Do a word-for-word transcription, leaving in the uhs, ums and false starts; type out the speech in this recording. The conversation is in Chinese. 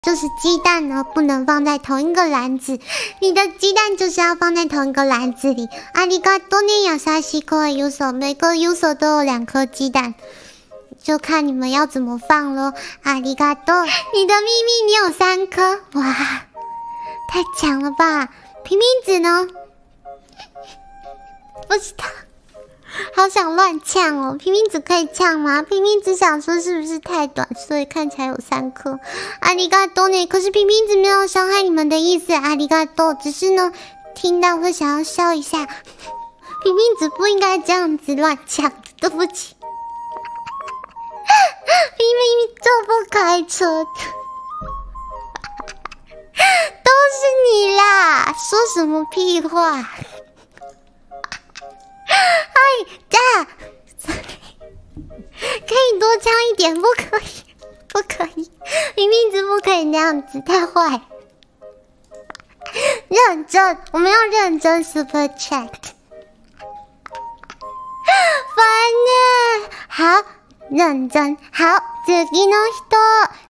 就是鸡蛋呢，不能放在同一个篮子。你的鸡蛋就是要放在同一个篮子里。阿里嘎多呢，亚沙西科的 user， 每个 user 都有两颗鸡蛋，就看你们要怎么放咯。阿里嘎多，你的秘密你有三颗，哇，太强了吧！平平子呢？不知道。好想乱呛哦，平平子可以呛吗？平平子想说是不是太短，所以看起来有三颗。阿里嘎多呢？可是平平子没有伤害你们的意思，阿里嘎多，只是呢听到会想要笑一下。平平子不应该这样子乱呛，对不起。平平就不开车，都是你啦！说什么屁话？哎呀，可以多呛一点，不可以，不可以，明明子不可以那样子，太坏。认真，我们要认真 super chat。烦呢，好，认真，好。次の人、